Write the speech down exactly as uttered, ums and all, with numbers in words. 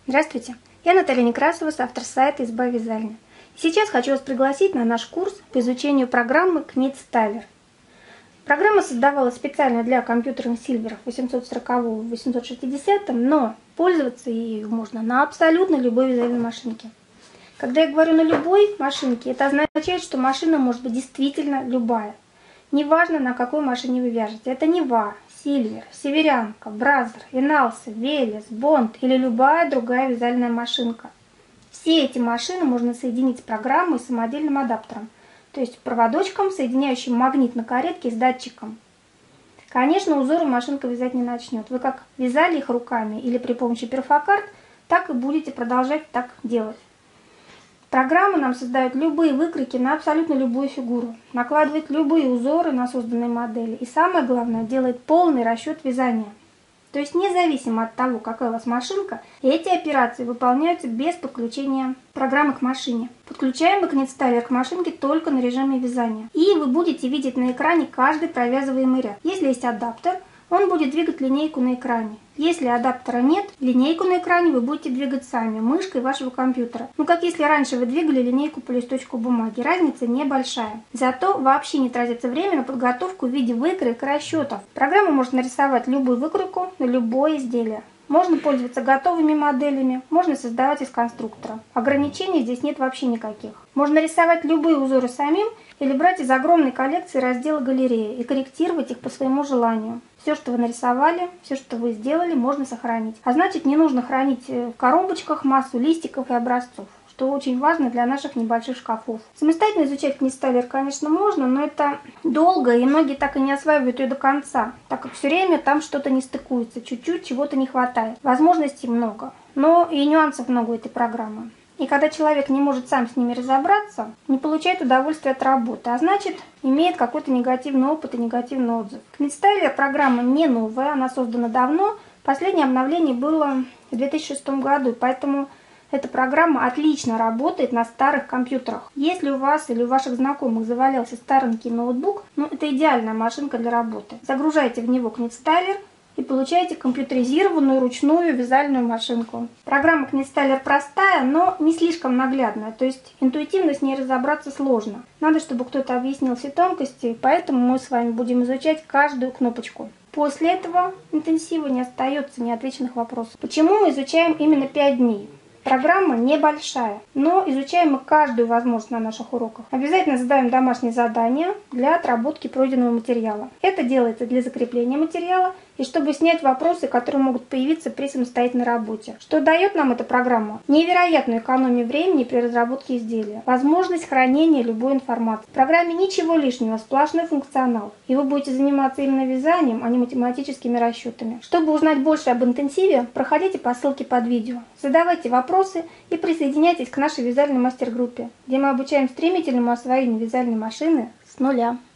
Здравствуйте, я Наталья Некрасова, автор сайта «Изба вязальня». И сейчас хочу вас пригласить на наш курс по изучению программы Knitstyler. Программа создавалась специально для компьютерных сильверов восемьсот сорокового и восемьсот шестидесятого, но пользоваться ею можно на абсолютно любой вязальной машинке. Когда я говорю на любой машинке, это означает, что машина может быть действительно любая. Неважно, на какой машине вы вяжете. Это Нева, Сильвер, Северянка, Бразер, Иналса, Велес, Бонд или любая другая вязальная машинка. Все эти машины можно соединить с программой и самодельным адаптером, то есть проводочком, соединяющим магнит на каретке с датчиком. Конечно, узоры машинка вязать не начнет. Вы как вязали их руками или при помощи перфокарт, так и будете продолжать так делать. Программа нам создает любые выкройки на абсолютно любую фигуру, накладывает любые узоры на созданные модели и, самое главное, делает полный расчет вязания. То есть независимо от того, какая у вас машинка, эти операции выполняются без подключения программы к машине. Подключаем мы Knitstyler к машинке только на режиме вязания. И вы будете видеть на экране каждый провязываемый ряд. Если есть адаптер, он будет двигать линейку на экране. Если адаптера нет, линейку на экране вы будете двигать сами, мышкой вашего компьютера. Ну, как если раньше вы двигали линейку по листочку бумаги. Разница небольшая. Зато вообще не тратится время на подготовку в виде выкроек и расчетов. Программа может нарисовать любую выкройку на любое изделие. Можно пользоваться готовыми моделями, можно создавать из конструктора. Ограничений здесь нет вообще никаких. Можно рисовать любые узоры самим или брать из огромной коллекции раздела галереи и корректировать их по своему желанию. Все, что вы нарисовали, все, что вы сделали, можно сохранить. А значит, не нужно хранить в коробочках массу листиков и образцов, что очень важно для наших небольших шкафов. Самостоятельно изучать Knitstyler, конечно, можно, но это долго, и многие так и не осваивают ее до конца, так как все время там что-то не стыкуется, чуть-чуть чего-то не хватает. Возможностей много, но и нюансов много у этой программы. И когда человек не может сам с ними разобраться, не получает удовольствия от работы, а значит, имеет какой-то негативный опыт и негативный отзыв. Knitstyler программа не новая, она создана давно. Последнее обновление было в две тысячи шестом году, поэтому эта программа отлично работает на старых компьютерах. Если у вас или у ваших знакомых завалялся старенький ноутбук, ну это идеальная машинка для работы. Загружайте в него Knitstyler и получаете компьютеризированную ручную вязальную машинку. Программа Knitstyler простая, но не слишком наглядная, то есть интуитивно с ней разобраться сложно. Надо, чтобы кто-то объяснил все тонкости, поэтому мы с вами будем изучать каждую кнопочку. После этого интенсива не остается неотвеченных вопросов. Почему мы изучаем именно пять дней? Программа небольшая, но изучаем мы каждую возможность на наших уроках. Обязательно задаем домашние задания для отработки пройденного материала. Это делается для закрепления материала и чтобы снять вопросы, которые могут появиться при самостоятельной работе. Что дает нам эта программа? Невероятную экономию времени при разработке изделия. Возможность хранения любой информации. В программе ничего лишнего, сплошной функционал. И вы будете заниматься именно вязанием, а не математическими расчетами. Чтобы узнать больше об интенсиве, проходите по ссылке под видео. Задавайте вопросы и присоединяйтесь к нашей вязальной мастер-группе, где мы обучаем стремительному освоению вязальной машины с нуля.